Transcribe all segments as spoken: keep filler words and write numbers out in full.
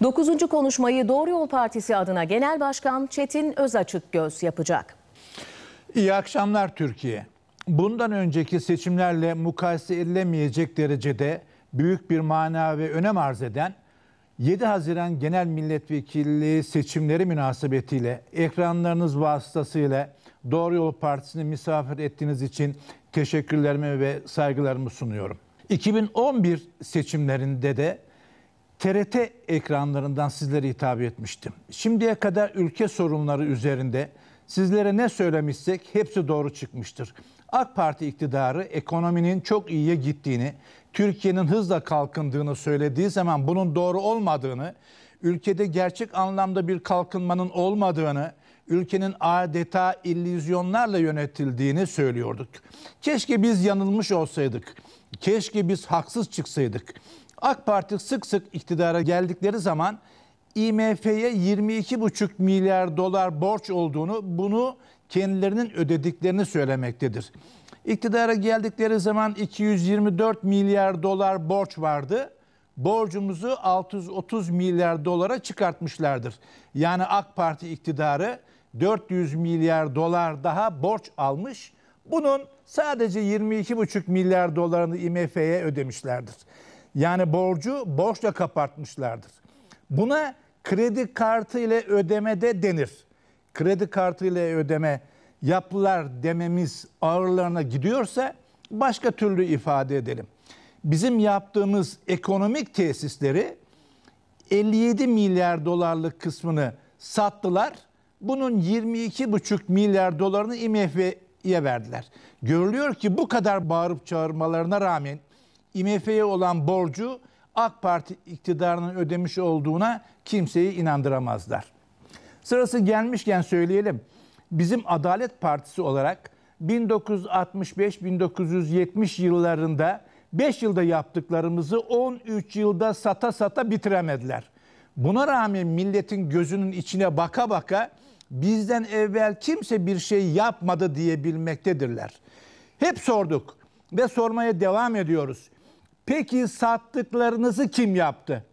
Dokuzuncu konuşmayı Doğru Yol Partisi adına Genel Başkan Çetin Özaçıkgöz yapacak. İyi akşamlar Türkiye. Bundan önceki seçimlerle mukayese edilemeyecek derecede büyük bir mana ve önem arz eden yedi Haziran Genel Milletvekilliği seçimleri münasebetiyle ekranlarınız vasıtasıyla Doğru Yol Partisi'ni misafir ettiğiniz için teşekkürlerimi ve saygılarımı sunuyorum. iki bin on bir seçimlerinde de T R T ekranlarından sizlere hitap etmiştim. Şimdiye kadar ülke sorunları üzerinde sizlere ne söylemişsek hepsi doğru çıkmıştır. AK Parti iktidarı ekonominin çok iyiye gittiğini, Türkiye'nin hızla kalkındığını söylediği zaman bunun doğru olmadığını, ülkede gerçek anlamda bir kalkınmanın olmadığını, ülkenin adeta illüzyonlarla yönetildiğini söylüyorduk. Keşke biz yanılmış olsaydık, keşke biz haksız çıksaydık. AK Parti sık sık iktidara geldikleri zaman I M F'ye yirmi iki buçuk milyar dolar borç olduğunu, bunu kendilerinin ödediklerini söylemektedir. İktidara geldikleri zaman iki yüz yirmi dört milyar dolar borç vardı. Borcumuzu altı yüz otuz milyar dolara çıkartmışlardır. Yani AK Parti iktidarı dört yüz milyar dolar daha borç almış. Bunun sadece yirmi iki buçuk milyar dolarını I M F'ye ödemişlerdir. Yani borcu borçla kapatmışlardır. Buna kredi kartı ile ödeme de denir. Kredi kartı ile ödeme yaptılar dememiz ağırlarına gidiyorsa başka türlü ifade edelim. Bizim yaptığımız ekonomik tesisleri elli yedi milyar dolarlık kısmını sattılar. Bunun yirmi iki buçuk milyar dolarını I M F'ye verdiler. Görülüyor ki bu kadar bağırıp çağırmalarına rağmen I M F'ye olan borcu AK Parti iktidarının ödemiş olduğuna kimseyi inandıramazlar. Sırası gelmişken söyleyelim. Bizim Adalet Partisi olarak bin dokuz yüz altmış beş bin dokuz yüz yetmiş yıllarında beş yılda yaptıklarımızı on üç yılda sata sata bitiremediler. Buna rağmen milletin gözünün içine baka baka bizden evvel kimse bir şey yapmadı diyebilmektedirler. Hep sorduk ve sormaya devam ediyoruz. Peki sattıklarınızı kim yaptı?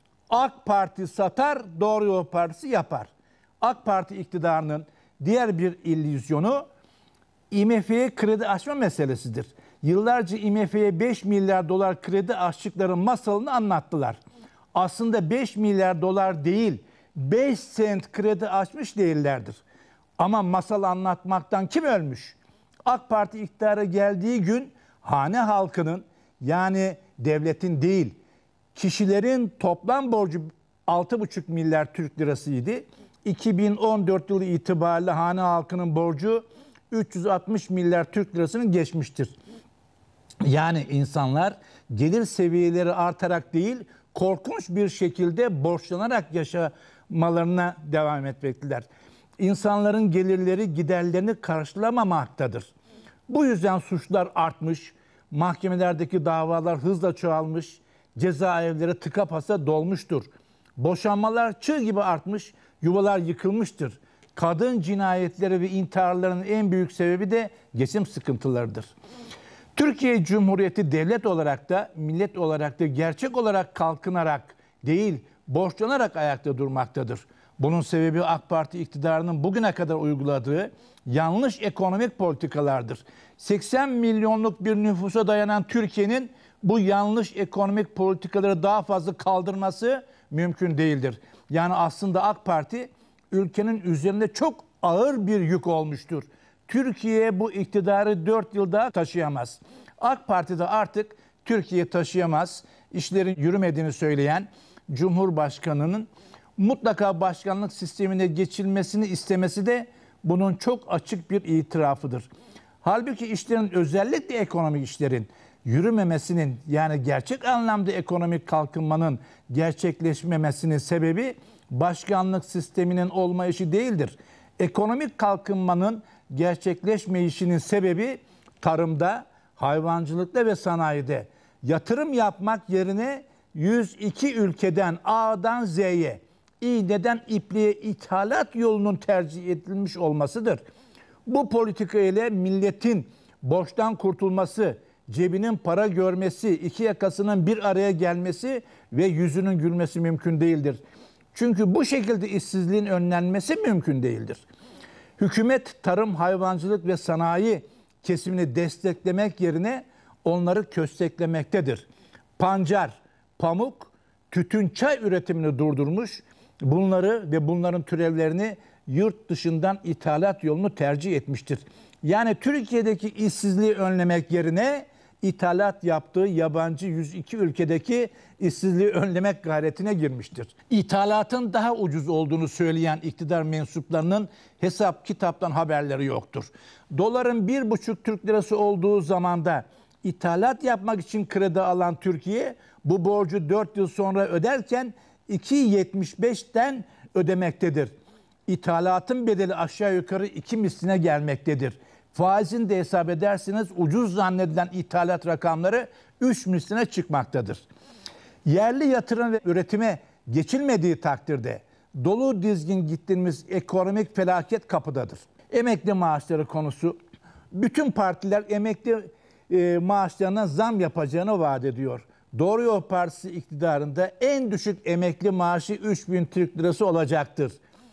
AK Parti satar, Doğru Yol Partisi yapar. AK Parti iktidarının diğer bir illüzyonu I M F'ye kredi açma meselesidir. Yıllarca I M F'ye beş milyar dolar kredi açtıkları masalını anlattılar. Aslında beş milyar dolar değil, beş sent kredi açmış değillerdir. Ama masal anlatmaktan kim ölmüş? AK Parti iktidara geldiği gün hane halkının, yani devletin değil, kişilerin toplam borcu altı buçuk milyar Türk lirasıydı. iki bin on dört yılı itibariyle hane halkının borcu üç yüz altmış milyar Türk lirasını geçmiştir. Yani insanlar gelir seviyeleri artarak değil, korkunç bir şekilde borçlanarak yaşamalarına devam etmektedirler. İnsanların gelirleri giderlerini karşılamamaktadır. Bu yüzden suçlar artmış, mahkemelerdeki davalar hızla çoğalmış, cezaevleri tıka basa dolmuştur. Boşanmalar çığ gibi artmış, yuvalar yıkılmıştır. Kadın cinayetleri ve intiharların en büyük sebebi de geçim sıkıntılarıdır. Türkiye Cumhuriyeti devlet olarak da, millet olarak da gerçek olarak kalkınarak değil, borçlanarak ayakta durmaktadır. Bunun sebebi AK Parti iktidarının bugüne kadar uyguladığı yanlış ekonomik politikalardır. seksen milyonluk bir nüfusa dayanan Türkiye'nin bu yanlış ekonomik politikaları daha fazla kaldırması mümkün değildir. Yani aslında AK Parti ülkenin üzerinde çok ağır bir yük olmuştur. Türkiye bu iktidarı dört yılda taşıyamaz. AK Parti de artık Türkiye taşıyamaz. İşlerin yürümediğini söyleyen Cumhurbaşkanı'nın mutlaka başkanlık sistemine geçilmesini istemesi de bunun çok açık bir itirafıdır. Halbuki işlerin, özellikle ekonomik işlerin yürümemesinin, yani gerçek anlamda ekonomik kalkınmanın gerçekleşmemesinin sebebi başkanlık sisteminin olmayışı değildir. Ekonomik kalkınmanın gerçekleşmeyişinin sebebi tarımda, hayvancılıkta ve sanayide yatırım yapmak yerine yüz iki ülkeden A'dan Z'ye, iğneden ipliğe ithalat yolunun tercih edilmiş olmasıdır. Bu politika ile milletin borçtan kurtulması, cebinin para görmesi, iki yakasının bir araya gelmesi ve yüzünün gülmesi mümkün değildir. Çünkü bu şekilde işsizliğin önlenmesi mümkün değildir. Hükümet tarım, hayvancılık ve sanayi kesimini desteklemek yerine onları kösteklemektedir. Pancar, pamuk, tütün, çay üretimini durdurmuş, bunları ve bunların türevlerini yurt dışından ithalat yolunu tercih etmiştir. Yani Türkiye'deki işsizliği önlemek yerine ithalat yaptığı yabancı yüz iki ülkedeki işsizliği önlemek gayretine girmiştir. İthalatın daha ucuz olduğunu söyleyen iktidar mensuplarının hesap kitaptan haberleri yoktur. Doların bir buçuk Türk lirası olduğu zamanda ithalat yapmak için kredi alan Türkiye bu borcu dört yıl sonra öderken iki virgül yetmiş beşten ödemektedir. İthalatın bedeli aşağı yukarı iki misline gelmektedir. Faizini de hesap ederseniz ucuz zannedilen ithalat rakamları üç misline çıkmaktadır. Yerli yatırım ve üretime geçilmediği takdirde dolu dizgin gittiğimiz ekonomik felaket kapıdadır. Emekli maaşları konusu, bütün partiler emekli e, maaşlarına zam yapacağını vaat ediyor. Doğru Yol Partisi iktidarında en düşük emekli maaşı üç bin Türk lirası olacaktır.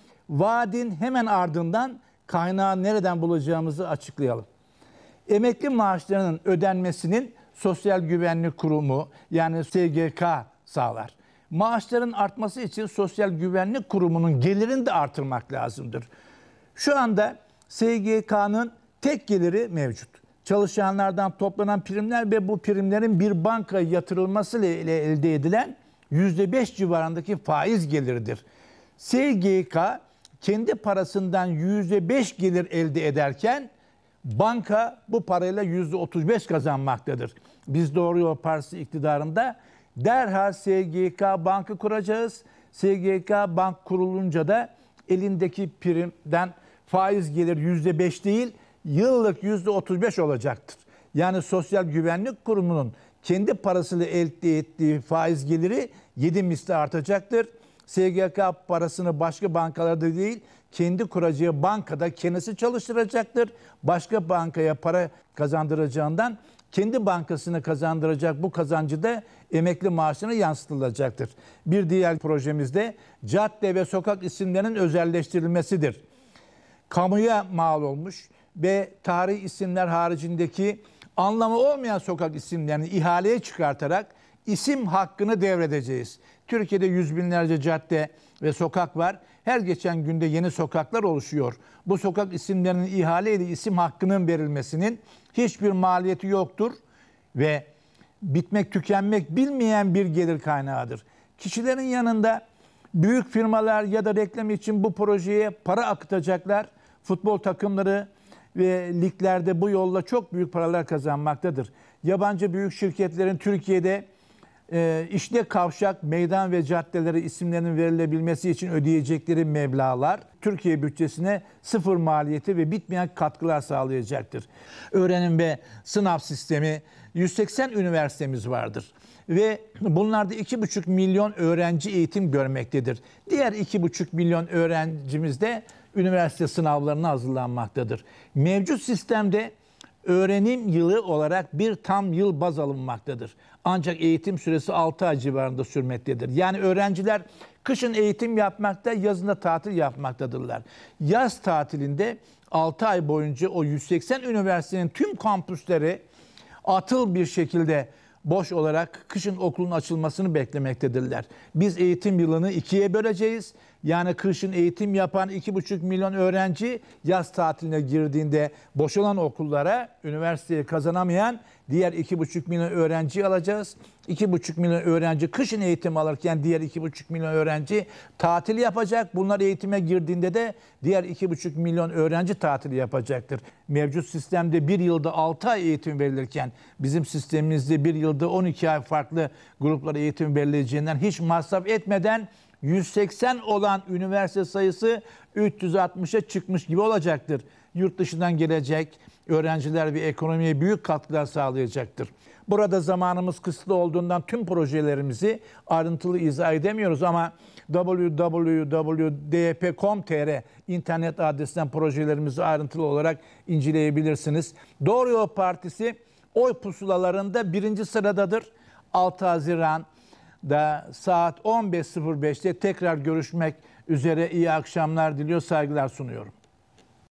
Vaadin hemen ardından kaynağı nereden bulacağımızı açıklayalım. Emekli maaşlarının ödenmesinin Sosyal Güvenlik Kurumu yani S G K sağlar. Maaşların artması için Sosyal Güvenlik Kurumu'nun gelirini de artırmak lazımdır. Şu anda S G K'nın tek geliri mevcut. Çalışanlardan toplanan primler ve bu primlerin bir bankaya yatırılması ile elde edilen yüzde beş civarındaki faiz geliridir. S G K kendi parasından yüzde beş gelir elde ederken banka bu parayla yüzde otuz beş kazanmaktadır. Biz Doğru Yol Partisi iktidarında derhal S G K bankı kuracağız. S G K bank kurulunca da elindeki primden faiz gelir yüzde beş değil, yıllık yüzde otuz beş olacaktır. Yani Sosyal Güvenlik Kurumu'nun kendi parasıyla elde ettiği faiz geliri yedi misli artacaktır. S G K parasını başka bankalarda değil, kendi kuracağı bankada kendisi çalıştıracaktır. Başka bankaya para kazandıracağından kendi bankasını kazandıracak bu kazancı da emekli maaşına yansıtılacaktır. Bir diğer projemizde cadde ve sokak isimlerinin özelleştirilmesidir. Kamuya mal olmuş ve tarihi isimler haricindeki anlamı olmayan sokak isimlerini ihaleye çıkartarak isim hakkını devredeceğiz. Türkiye'de yüz binlerce cadde ve sokak var. Her geçen günde yeni sokaklar oluşuyor. Bu sokak isimlerinin ihaleyle isim hakkının verilmesinin hiçbir maliyeti yoktur ve bitmek tükenmek bilmeyen bir gelir kaynağıdır. Kişilerin yanında büyük firmalar ya da reklam için bu projeye para akıtacaklar. Futbol takımları ve liglerde bu yolla çok büyük paralar kazanmaktadır. Yabancı büyük şirketlerin Türkiye'de e, işte kavşak, meydan ve caddeleri isimlerinin verilebilmesi için ödeyecekleri meblağlar Türkiye bütçesine sıfır maliyeti ve bitmeyen katkılar sağlayacaktır. Öğrenim ve sınav sistemi, yüz seksen üniversitemiz vardır. Ve bunlarda iki buçuk milyon öğrenci eğitim görmektedir. Diğer iki buçuk milyon öğrencimiz de üniversite sınavlarına hazırlanmaktadır. Mevcut sistemde öğrenim yılı olarak bir tam yıl baz alınmaktadır. Ancak eğitim süresi altı ay civarında sürmektedir. Yani öğrenciler kışın eğitim yapmakta, yazında tatil yapmaktadırlar. Yaz tatilinde altı ay boyunca o yüz seksen üniversitenin tüm kampüsleri atıl bir şekilde boş olarak kışın okulun açılmasını beklemektedirler. Biz eğitim yılını ikiye böleceğiz. Yani kışın eğitim yapan iki buçuk milyon öğrenci yaz tatiline girdiğinde boşalan okullara üniversiteyi kazanamayan diğer iki buçuk milyon öğrenciyi alacağız. iki buçuk milyon öğrenci kışın eğitim alırken diğer iki buçuk milyon öğrenci tatil yapacak. Bunlar eğitime girdiğinde de diğer iki buçuk milyon öğrenci tatil yapacaktır. Mevcut sistemde bir yılda altı ay eğitim verilirken bizim sistemimizde bir yılda on iki ay farklı gruplara eğitim verileceğinden hiç masraf etmeden yüz seksen olan üniversite sayısı üç yüz altmışa çıkmış gibi olacaktır. Yurt dışından gelecek öğrenciler ve ekonomiye büyük katkılar sağlayacaktır. Burada zamanımız kısıtlı olduğundan tüm projelerimizi ayrıntılı izah edemiyoruz ama double-u double-u double-u nokta d p nokta com nokta t r internet adresinden projelerimizi ayrıntılı olarak inceleyebilirsiniz. Doğru Yol Partisi oy pusulalarında birinci sıradadır. altı Haziran'da saat on beş sıfır beşte tekrar görüşmek üzere iyi akşamlar diliyor, saygılar sunuyorum.